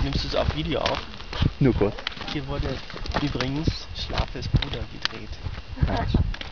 Nimmst du es auf Video auf? Nur kurz. Hier wurde übrigens Schlafes Bruder gedreht.